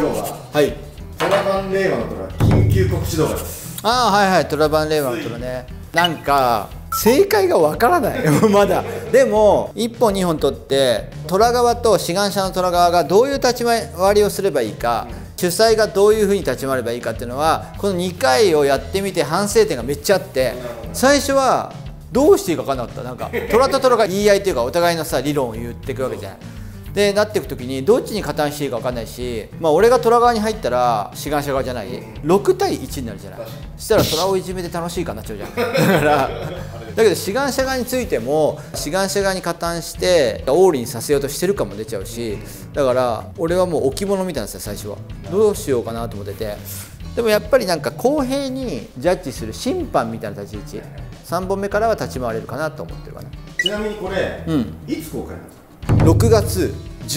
今日ははいトラバン令和の虎緊急告知動画です。 ああはいはい、トラバン令和の虎ね。なんか正解がわからないまだ。でも1本2本取って虎側と志願者の虎側がどういう立ち回りをすればいいか、主催がどういうふうに立ち回ればいいかっていうのはこの2回をやってみて反省点がめっちゃあって、最初はどうしていいか分かんなかった。なんか虎と虎が言い合いというかお互いのさ理論を言っていくわけじゃない。でなっていく時にどっちに加担していいか分かんないし、まあ俺が虎側に入ったら志願者側じゃない、6対1になるじゃない。そしたら虎をいじめて楽しいかになっちゃうじゃん。だからだけど志願者側についても志願者側に加担してオールにさせようとしてるかも出ちゃうし、だから俺はもう置物みたいなんですよ最初は。どうしようかなと思ってて、でもやっぱりなんか公平にジャッジする審判みたいな立ち位置、3本目からは立ち回れるかなと思ってるかな。 ちなみにこれ、いつ公開なんですか ？6月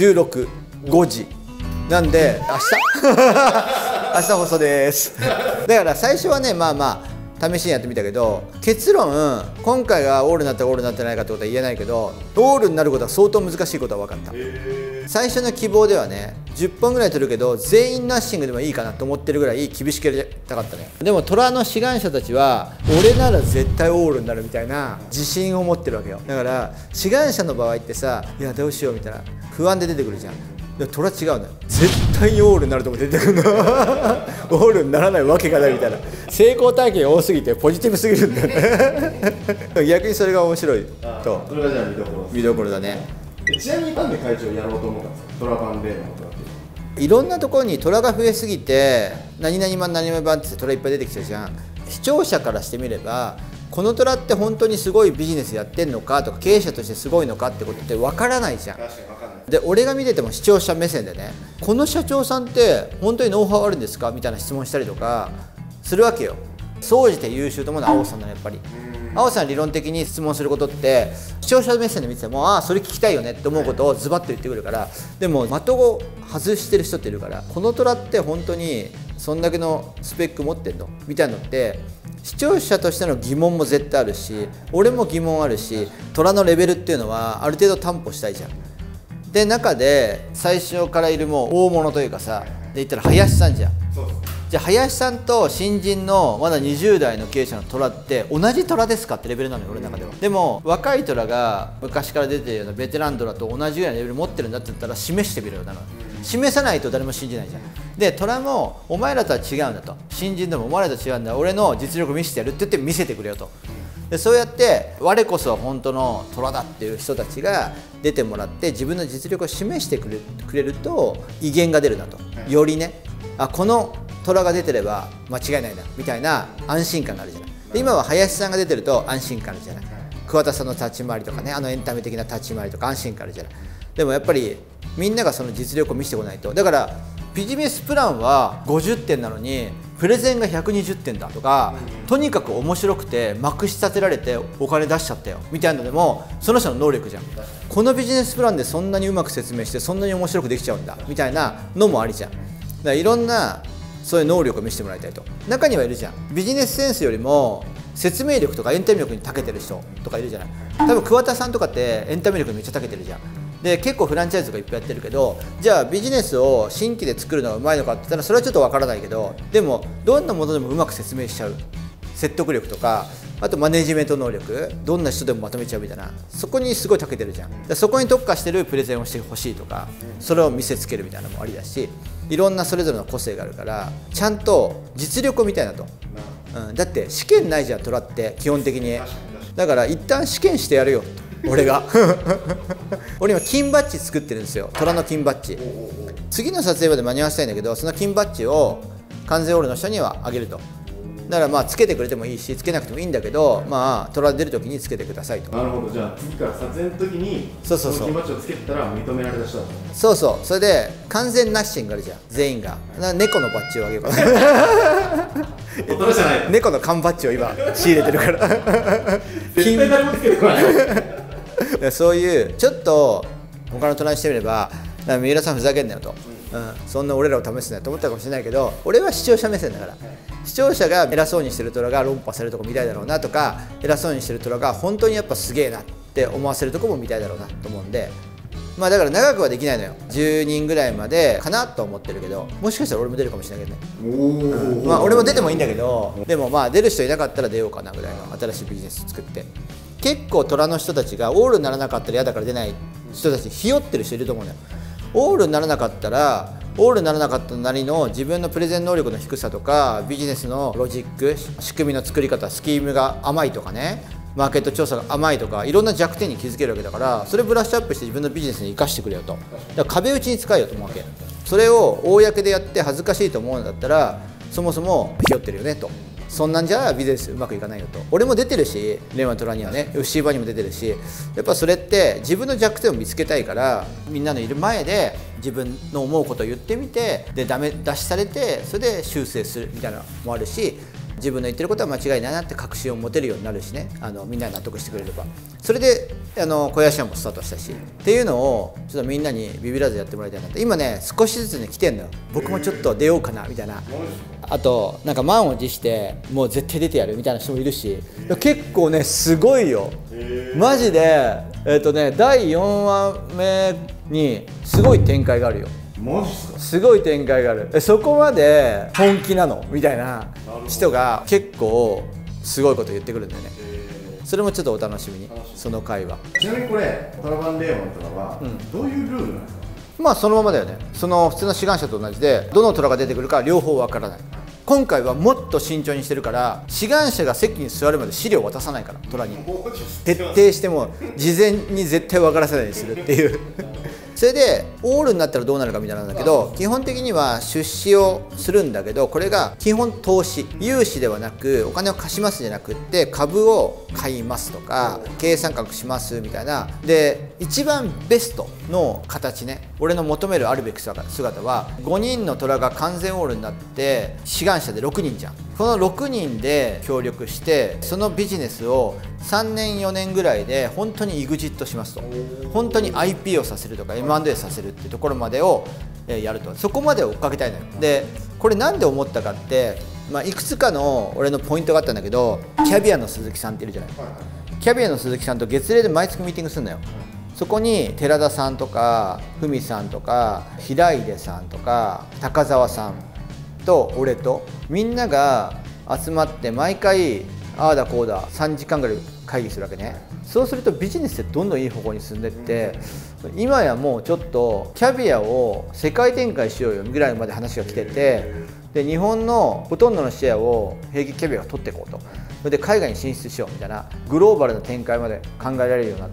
16、5時なんで明日明日放送です。だから最初はねまあまあ試しにやってみたけど、結論今回がオールになったかオールになってないかってことは言えないけど、オールになることは相当難しいことは分かった。最初の希望ではね10本ぐらい取るけど全員ナッシングでもいいかなと思ってるぐらい厳しくやりたかったね。でも虎の志願者たちは俺なら絶対オールになるみたいな自信を持ってるわけよ。だから志願者の場合ってさ、いやどうしようみたいな不安で出てくるじゃん。で虎違うのよ、絶対にオールになるとこ出てくるのオールにならないわけがないみたいな、成功体験が多すぎてポジティブすぎるんだよね逆にそれが面白いと。 それがじゃあ見どころだね。 ちなみになんで会長やろうと思ったんですか、トラバン令和の虎っていう。 いろんなところに虎が増えすぎて何々版何々版って虎いっぱい出てきてるじゃん。視聴者からしてみればこの虎って本当にすごいビジネスやってんのかとか経営者としてすごいのかってことって分からないじゃん。 確かに分かんない。 で俺が見てても視聴者目線でね、この社長さんって本当にノウハウあるんですかみたいな質問したりとかするわけよ。総じて優秀と思うのは青さんなのやっぱり。青さん理論的に質問することって視聴者目線で見ててもああそれ聞きたいよねって思うことをズバッと言ってくるから、でも的を外してる人っているから、この虎って本当にそんだけのスペック持ってんのみたいなのって視聴者としての疑問も絶対あるし、俺も疑問あるし、虎のレベルっていうのはある程度担保したいじゃん。で中で最初からいるもう大物というかさ、で言ったら林さんじゃん。じゃあ林さんと新人のまだ20代の経営者の虎って同じ虎ですかってレベルなのよ俺の中では。でも若い虎が昔から出てるようなベテラン虎と同じぐらいのレベル持ってるんだって言ったら示してみろよなの。示さないと誰も信じないじゃん。で虎もお前らとは違うんだと、新人でもお前らと違うんだ、俺の実力見せてやるって言って見せてくれよと。でそうやって我こそは本当の虎だっていう人たちが出てもらって自分の実力を示してくれると威厳が出るなと、よりね、あこの虎が出てれば間違いないなみたいな安心感があるじゃない。で今は林さんが出てると安心感あるじゃない。桑田さんの立ち回りとかね、エンタメ的な立ち回りとか安心感あるじゃない。でもやっぱりみんながその実力を見せてこないと。だからビジネスプランは50点なのにプレゼンが120点だとか、とにかく面白くてまくし立てられてお金出しちゃったよみたいなのでもその人の能力じゃん。このビジネスプランでそんなにうまく説明してそんなに面白くできちゃうんだみたいなのもありじゃん。だからいろんなそういう能力を見せてもらいたいと。中にはいるじゃん、ビジネスセンスよりも説明力とかエンタメ力に長けてる人とかいるじゃない。多分桑田さんとかってエンタメ力にめっちゃ長けてるじゃん。で結構フランチャイズとかいっぱいやってるけど、じゃあビジネスを新規で作るのがうまいのかって言ったらそれはちょっとわからないけど、でもどんなものでもうまく説明しちゃう説得力とか、あとマネジメント能力、どんな人でもまとめちゃうみたいな、そこにすごい長けてるじゃん。でそこに特化してるプレゼンをしてほしいとか、それを見せつけるみたいなのもありだし、いろんなそれぞれの個性があるからちゃんと実力を見たいなと。だって試験ないじゃん虎って基本的に。だから一旦試験してやるよ俺が俺今金バッジ作ってるんですよ、虎の金バッジ。次の撮影まで間に合わせたいんだけど、その金バッジを完全オールの人にはあげると。だからまあつけてくれてもいいしつけなくてもいいんだけど、まあ虎出る時につけてくださいと。 なるほど。じゃあ次から撮影の時にそうそうそう、 その金バッジをつけてたら認められた人だと。 そうそう、それで完全ナッシングあるじゃん全員が。だから猫のバッジをあげようかな大人じゃない。 猫の缶バッジを今仕入れてるから絶対誰もつけてこないそういうちょっと他の虎にしてみれば三浦さんふざけんなよと、そんな俺らを試すなよと思ったかもしれないけど、俺は視聴者目線だから、視聴者が偉そうにしてる虎が論破されるとこ見たいだろうなとか、偉そうにしてる虎が本当にやっぱすげえなって思わせるとこも見たいだろうなと思うんで、 まあだから長くはできないのよ。10人ぐらいまでかなと思ってるけど、もしかしたら俺も出るかもしれないけどね。まあ俺も出てもいいんだけど、でもまあ出る人いなかったら出ようかなぐらいの新しいビジネス作って、結構虎の人たちがオールにならなかったら嫌だから出ない人たちひよってる人いると思うのよ。オールにならなかったらオールにならなかったなりの自分のプレゼン能力の低さとかビジネスのロジック、仕組みの作り方、スキームが甘いとかね、マーケット調査が甘いとかいろんな弱点に気づけるわけだから、それブラッシュアップして自分のビジネスに生かしてくれよと。だから壁打ちに使えよと思うわけ。それを公でやって恥ずかしいと思うんだったらそもそもひよってるよねと。そんなんじゃビジネスうまくいかないよと。俺も出てるし、令和の虎にはね、FC バーにも出てるし、やっぱそれって自分の弱点を見つけたいから、みんなのいる前で自分の思うことを言ってみて、でダメ出しされてそれで修正するみたいなのもあるし、自分の言ってることは間違いないなって確信を持てるようになるしね、みんなに納得してくれれば、それで小屋シャンもスタートしたしっていうのをちょっとみんなにビビらずやってもらいたいなって。今ね少しずつね来てんのよ。僕もちょっと出ようかなみたいな。あとなんか満を持してもう絶対出てやるみたいな人もいるし、結構ねすごいよマジで。第4話目にすごい展開があるよ。 マジっすか？ すごい展開がある。そこまで本気なのみたいな人が結構すごいこと言ってくるんだよね。それもちょっとお楽しみに、その回は。 ちなみにこれトラバンレーモンとかはどういうルールなんですか？ まあそのままだよね。その普通の志願者と同じで、どの虎が出てくるか両方わからない。今回はもっと慎重にしてるから、志願者が席に座るまで資料を渡さないから、虎に徹底しても事前に絶対分からせないようにするっていうそれでオールになったらどうなるかみたいなんだけど、基本的には出資をするんだけど、これが基本投資、融資ではなくお金を貸しますじゃなくって株を買いますとか経営参画しますみたいな。で一番ベストの形ね、俺の求めるあるべき姿は5人の虎が完全オールになって志願者で6人じゃん。この6人で協力してそのビジネスを3年4年ぐらいで本当にイグジットしますと、本当に IP をさせるとか M&A させるっていうところまでをやると。そこまで追っかけたいのよ。でこれなんで思ったかって、いくつかの俺のポイントがあったんだけど、キャビアの鈴木さんっているじゃない。キャビアの鈴木さんと月例で毎月ミーティングするのよ。そこに寺田さんとかふみさんとか平出さんとか高澤さんと俺とみんなが集まって毎回ああだこうだ3時間ぐらい会議するわけね。そうするとビジネスってどんどんいい方向に進んでって、今やもうちょっとキャビアを世界展開しようよぐらいまで話が来てて、で日本のほとんどのシェアを平気キャビアが取っていこうと。それで海外に進出しようみたいなグローバルな展開まで考えられるようになって、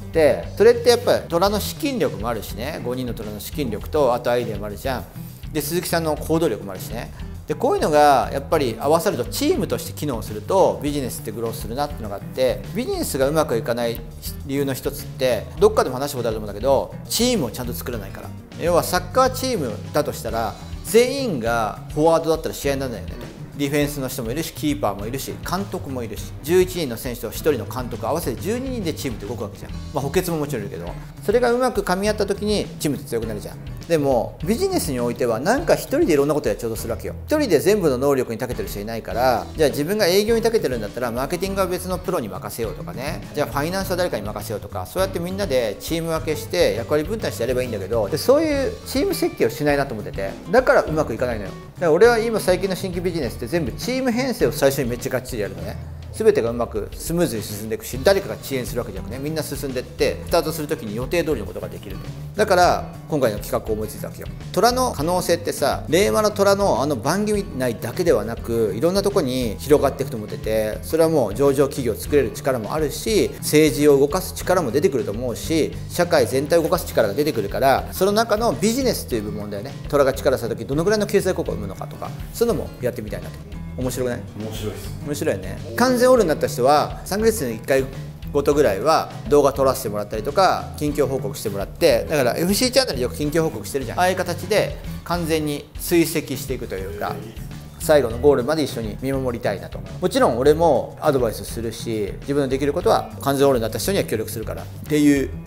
それってやっぱり虎の資金力もあるしね、5人の虎の資金力とあとアイデアもあるじゃん。で鈴木さんの行動力もあるしね。でこういうのがやっぱり合わさるとチームとして機能するとビジネスってグロースするなっていうのがあって、ビジネスがうまくいかない理由の一つってどっかでも話したことあると思うんだけど、チームをちゃんと作らないから。要はサッカーチームだとしたら全員がフォワードだったら試合にならないよねと。ディフェンスの人もいるしキーパーもいるし監督もいるし、11人の選手と1人の監督合わせて12人でチームって動くわけじゃん。補欠ももちろんいるけど、それがうまく噛み合った時にチームって強くなるじゃん。でもビジネスにおいてはなんか1人でいろんなことやっちゃおうとするわけよ。1人で全部の能力に長けてる人いないから、じゃあ自分が営業に長けてるんだったらマーケティングは別のプロに任せようとかね、じゃあファイナンスは誰かに任せようとか、そうやってみんなでチーム分けして役割分担してやればいいんだけど、でそういうチーム設計をしないなと思ってて、だからうまくいかないのよ。だから俺は今最近の新規ビジネスって全部チーム編成を最初にめっちゃがっちりやるのね。全てがうまくスムーズに進んでいくし、誰かが遅延するわけじゃなくね、みんな進んでいってスタートする時に予定通りのことができる。だから今回の企画を思いついたわけよ。虎の可能性ってさ、令和の虎の番組内だけではなくいろんなとこに広がっていくと思ってて、それはもう上場企業を作れる力もあるし、政治を動かす力も出てくると思うし、社会全体を動かす力が出てくるから、その中のビジネスという部門だよね。虎が力した時どのぐらいの経済効果を生むのかとか、そういうのもやってみたいなと。面白くない？ 面白いです。 面白いね。完全オールになった人は3ヶ月に1回ごとぐらいは動画撮らせてもらったりとか近況報告してもらって、だから FC チャンネルでよく近況報告してるじゃん。ああいう形で完全に追跡していくというか、最後のゴールまで一緒に見守りたいなと。もちろん俺もアドバイスするし、自分のできることは完全オールになった人には協力するからっていう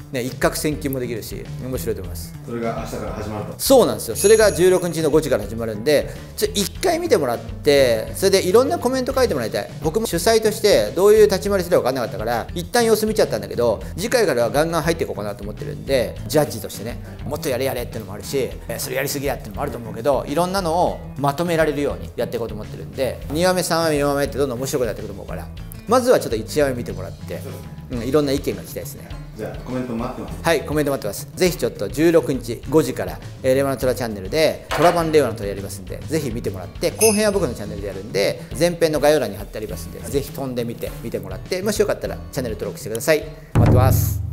ね、一攫千金もできるし面白いと思います。 それが明日から始まると。 そうなんですよ。それが16日の5時から始まるんで、1回見てもらって、それでいろんなコメント書いてもらいたい。僕も主催としてどういう立ち回りすれば分かんなかったから一旦様子見ちゃったんだけど、次回からはガンガン入っていこうかなと思ってるんで、ジャッジとしてね、もっとやれやれっていうのもあるし、それやりすぎやっていうのもあると思うけど、いろんなのをまとめられるようにやっていこうと思ってるんで、2話目3話目4話目ってどんどん面白くなってくると思うから、まずはちょっと1話目見てもらって、いろんな意見が聞きたいですね。 じゃあコメント待ってます。 はい、コメント待ってます。ぜひちょっと16日5時からレバノトラチャンネルでトラ版レバノトラやりますんで、ぜひ見てもらって、後編は僕のチャンネルでやるんで、前編の概要欄に貼ってありますんで、ぜひ飛んでみてもらって、もしよかったらチャンネル登録してください。待ってます。